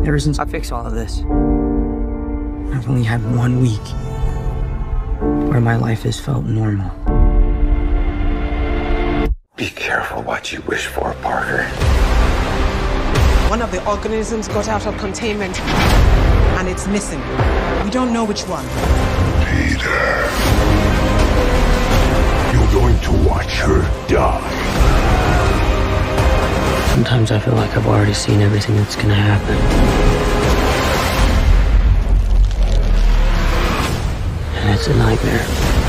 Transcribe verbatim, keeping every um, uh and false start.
Ever since I fixed all of this, I've only had one week where my life has felt normal. Be careful what you wish for, Parker. One of the organisms got out of containment, and it's missing. We don't know which one. Peter, you're going to watch her die. Sometimes I feel like I've already seen everything that's gonna happen. And it's a nightmare.